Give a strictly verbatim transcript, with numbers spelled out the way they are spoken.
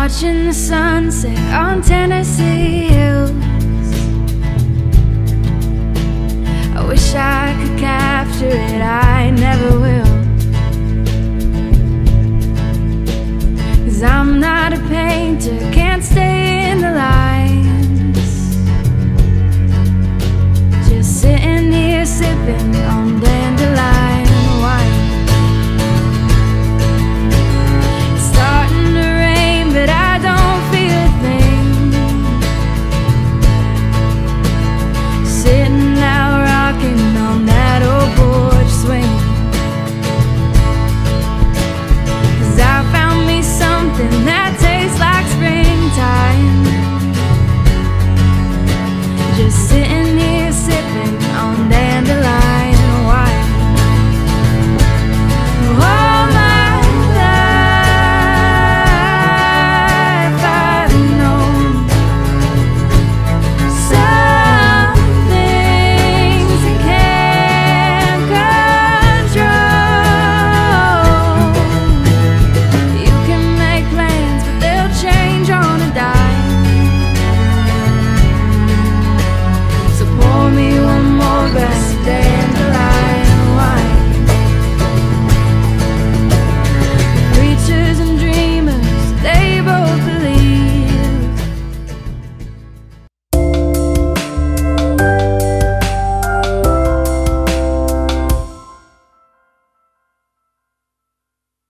watching the sunset on Tennessee hills. I wish I could capture it, I never will. 'Cause I'm not a painter,